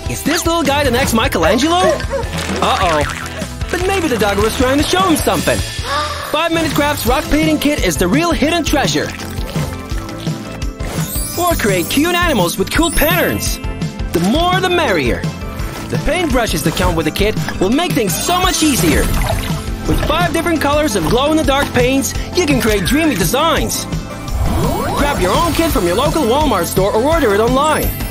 Is this little guy the next Michelangelo? Uh-oh. But maybe the dog was trying to show him something. 5-Minute Crafts rock painting kit is the real hidden treasure. Or create cute animals with cool patterns. The more the merrier. The paintbrushes that come with the kit will make things so much easier. With 5 different colors of glow-in-the-dark paints, you can create dreamy designs. Grab your own kit from your local Walmart store or order it online.